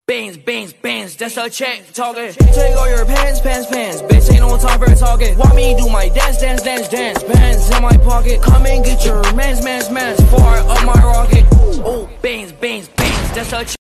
Bands, that's a check talking. Take all your pants, bitch, ain't no time for talking. Want me do my dance, bands in my pocket. Come and get your mans, far up my rocket. Oh, bands, that's a check.